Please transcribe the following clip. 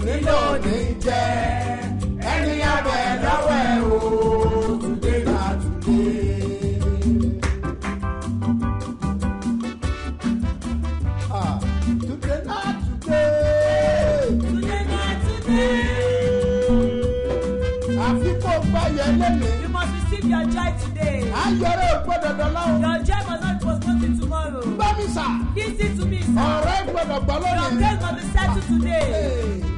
lónìí jẹ́ ẹni abẹ lọ́wọ́ ẹ̀ o today na today. Today na today. Today na today. Àfikún ọgbà yẹn lónìí. You must receive your joy today. Ayọ̀rẹ́ ògbọ́dọ̀ dọ̀lọ́wọ́. Your joy must not be postponed till tomorrow. Gbọ́ mi sà. Listen to me, sir. Ọ̀rẹ́ gbọ́dọ̀ gbọ́ lónìí. Your case must be settled today.